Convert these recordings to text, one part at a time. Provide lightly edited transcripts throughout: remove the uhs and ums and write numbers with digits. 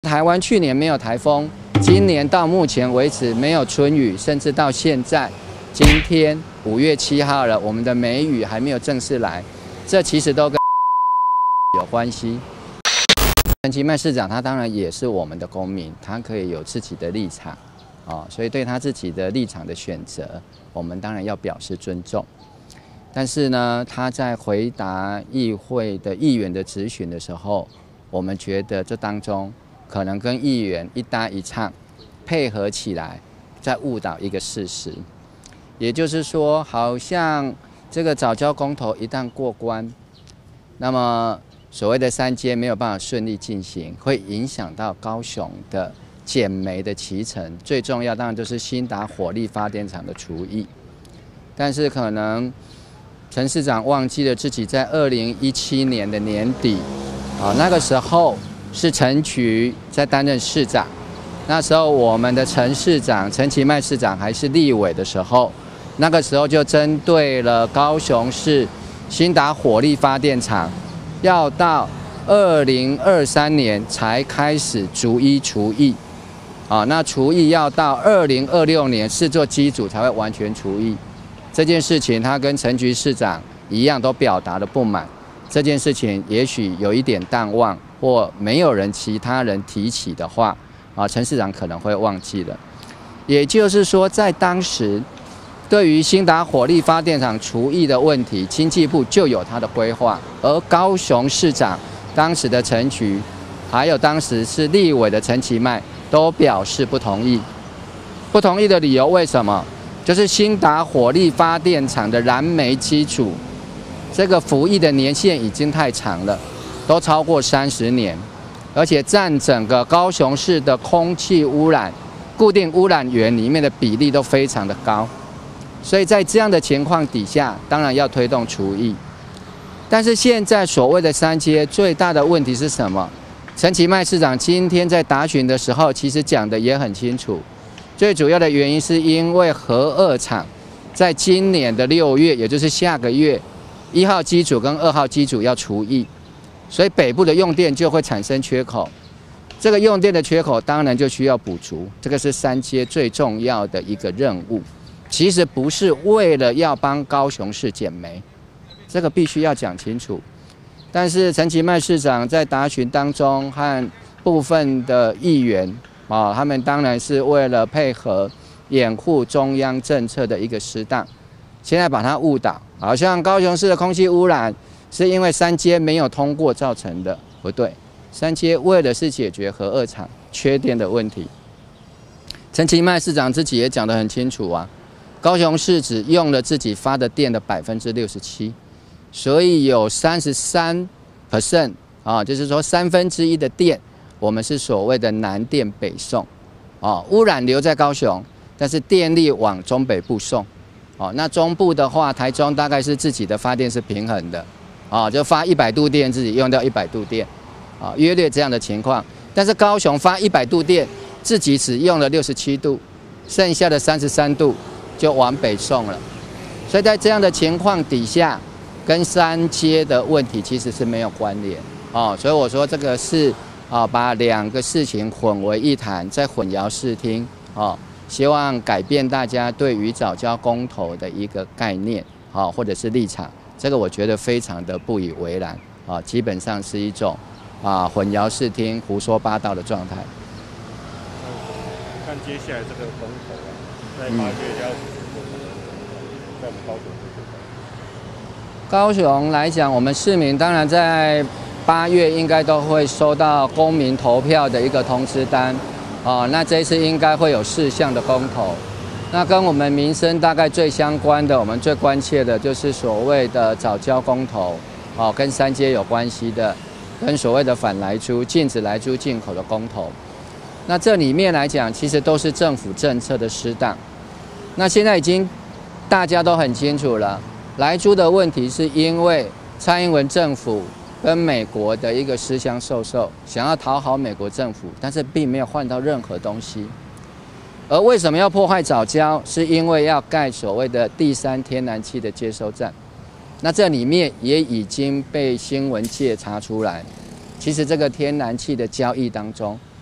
台湾去年没有台风，今年到目前为止没有春雨，甚至到现在，今天5月7号了，我们的梅雨还没有正式来，这其实都跟有关系。陈其迈市长他当然也是我们的公民，他可以有自己的立场，所以对他自己的立场的选择，我们当然要表示尊重。但是呢，他在回答议会的议员的质询的时候，我们觉得这当中可能跟议员一搭一唱，配合起来，在误导一个事实。也就是说，好像这个藻礁公投一旦过关，那么所谓的3阶没有办法顺利进行，会影响到高雄的减煤的期程。最重要当然就是兴达火力发电厂的除役。但是可能陈市长忘记了自己在2017年的年底，那个时候是陈菊在担任市长，那时候我们的陈市长陈其迈市长还是立委的时候，那个时候就针对了高雄市兴达火力发电厂。要到2023年才开始逐一除役，那除役要到2026年视作机组才会完全除役。这件事情他跟陈菊市长一样都表达了不满，这件事情也许有一点淡忘，或没有其他人提起的话，陈市长可能会忘记了。也就是说，在当时对于兴达火力发电厂除役的问题，经济部就有他的规划，而高雄市长当时的陈菊，还有当时是立委的陈其迈，都表示不同意。不同意的理由为什么？就是兴达火力发电厂的燃煤机组，这个服役的年限已经太长了，都超过30年，而且占整个高雄市的空气污染、固定污染源里面的比例都非常的高。所以在这样的情况底下，当然要推动除役。但是现在所谓的3阶最大的问题是什么？陈其迈市长今天在答询的时候，其实讲的也很清楚。最主要的原因是因为核2厂在今年的6月，也就是下个月，1号机组跟2号机组要除役，所以北部的用电就会产生缺口。这个用电的缺口当然就需要补足，这个是3阶最重要的一个任务。其实不是为了要帮高雄市减煤，这个必须要讲清楚。但是陈其迈市长在答询当中和部分的议员他们当然是为了配合掩护中央政策的一个失当，现在把它误导，好像高雄市的空气污染是因为3阶没有通过造成的，不对，3阶为的是解决核2厂缺电的问题。陈其迈市长自己也讲得很清楚啊。高雄市只用了自己发的电的67%，所以有33%就是说1/3的电，我们是所谓的南电北送，污染留在高雄，但是电力往中北部送，那中部的话，台中大概是自己的发电是平衡的，就发100度电，自己用掉100度电，约略这样的情况。但是高雄发100度电，自己只用了67度，剩下的33度。就往北送了，所以在这样的情况底下，跟3阶的问题其实是没有关联所以我说这个是把2个事情混为一谈，再混淆视听希望改变大家对于藻礁公投的一个概念或者是立场，这个我觉得非常的不以为然基本上是一种混淆视听、胡说八道的状态。 看接下来这个公投在8月要在我们高雄来讲，我们市民当然在8月应该都会收到公民投票的一个通知单那这一次应该会有4项的公投。那跟我们民生大概最相关的，我们最关切的就是所谓的藻礁公投跟3阶有关系的，跟所谓的反莱猪、禁止莱猪进口的公投。那这里面来讲，其实都是政府政策的失当。那现在已经大家都很清楚了，莱猪的问题是因为蔡英文政府跟美国的一个私相授受，想要讨好美国政府，但是并没有换到任何东西。而为什么要破坏藻礁？是因为要盖所谓的第3天然气的接收站。那这里面也已经被新闻界查出来，其实这个天然气的交易当中，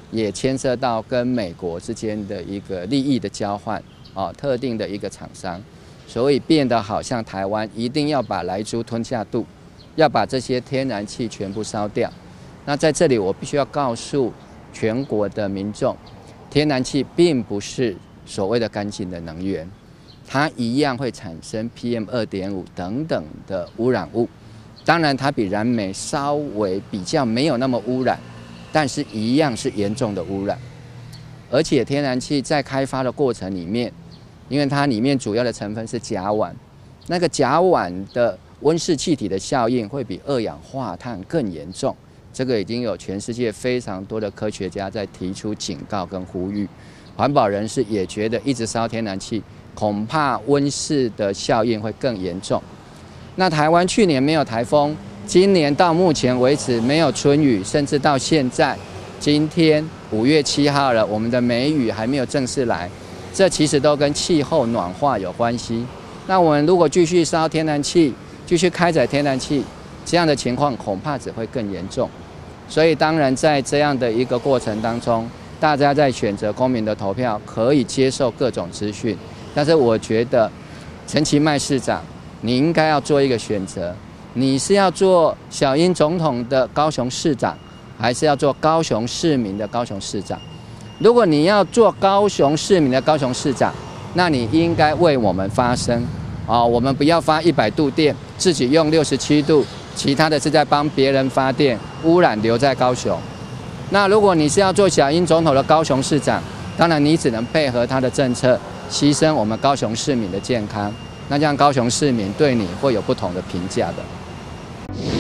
也牵涉到跟美国之间的一个利益的交换特定的一个厂商，所以变得好像台湾一定要把莱猪吞下肚，要把这些天然气全部烧掉。那在这里我必须要告诉全国的民众，天然气并不是所谓的干净的能源，它一样会产生 PM2.5 等等的污染物。当然，它比燃煤稍微比较没有那么污染，但是一样是严重的污染。而且天然气在开发的过程里面，因为它里面主要的成分是甲烷，那个甲烷的温室气体的效应会比二氧化碳更严重。这个已经有全世界非常多的科学家在提出警告跟呼吁，环保人士也觉得一直烧天然气，恐怕温室的效应会更严重。那台湾去年没有台风，今年到目前为止没有春雨，甚至到现在，今天5月7号了，我们的梅雨还没有正式来，这其实都跟气候暖化有关系。那我们如果继续烧天然气，继续开采天然气，这样的情况恐怕只会更严重。所以当然在这样的一个过程当中，大家在选择公民的投票，可以接受各种资讯，但是我觉得陈其迈市长，你应该要做一个选择，你是要做小英总统的高雄市长，还是要做高雄市民的高雄市长？如果你要做高雄市民的高雄市长，那你应该为我们发声我们不要发100度电，自己用67度，其他的是在帮别人发电，污染留在高雄。那如果你是要做小英总统的高雄市长，当然你只能配合他的政策，牺牲我们高雄市民的健康。那这样高雄市民对你会有不同的评价的。